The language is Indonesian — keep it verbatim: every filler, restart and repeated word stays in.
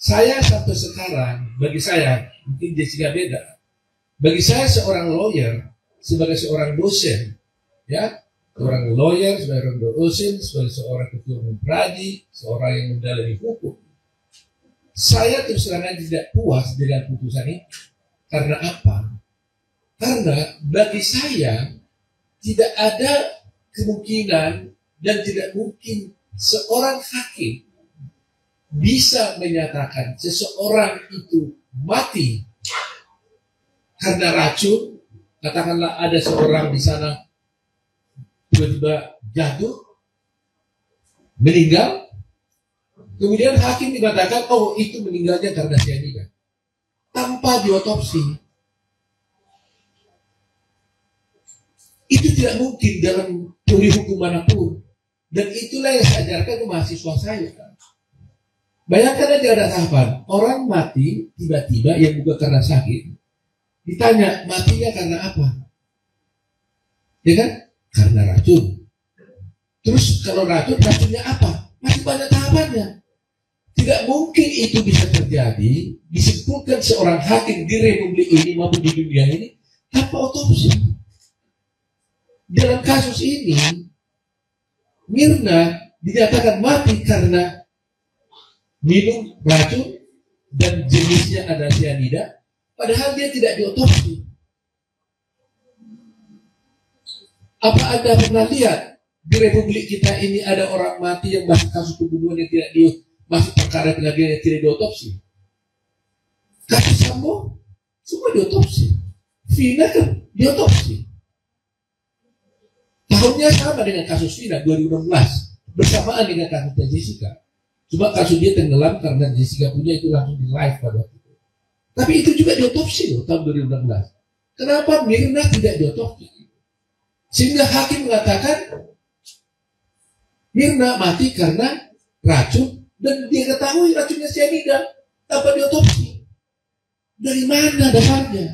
Saya sampai sekarang, bagi saya, mungkin Jessica beda. Bagi saya seorang lawyer, sebagai seorang dosen, ya, seorang lawyer, sebagai seorang dosen, sebagai seorang ketua umum pradi, seorang yang mendalami hukum, saya terus terang tidak puas dengan putusan ini. Karena apa? Karena bagi saya tidak ada kemungkinan dan tidak mungkin seorang hakim bisa menyatakan seseorang itu mati karena racun. Katakanlah ada seorang di sana tiba-tiba jatuh, meninggal, kemudian hakim mengatakan, oh itu meninggalnya karena cyanida, tanpa diotopsi. Itu tidak mungkin dalam teori hukum manapun. Dan itulah yang saya ajarkan ke mahasiswa saya. Bayangkan aja ada tahapan, orang mati tiba-tiba yang bukan karena sakit. Ditanya, matinya karena apa? Ya kan? Karena racun. Terus kalau racun, racunnya apa? Masih banyak tahapannya. Tidak mungkin itu bisa terjadi, disimpulkan seorang hakim di republik ini maupun di dunia ini tanpa otopsi. Dalam kasus ini, Mirna dinyatakan mati karena minum racun dan jenisnya ada cyanida, padahal dia tidak diotopsi. Apa Anda pernah lihat di republik kita ini ada orang mati yang masuk kasus pembunuhan yang tidak di masuk perkara pengadilan yang tidak diotopsi? Kasus Sambo semua diotopsi, Vina kan diotopsi. Tahunnya sama dengan kasus Vina dua ribu enam belas, bersamaan dengan kasusnya Jessica. Cuma kasus dia tenggelam karena Jessica punya itu langsung di live pada waktu itu. Tapi itu juga diotopsi loh tahun dua ribu enam belas. Kenapa Mirna tidak diotopsi? Sehingga hakim mengatakan Mirna mati karena racun dan dia ketahui racunnya cyanida tanpa diotopsi. Dari mana dasarnya?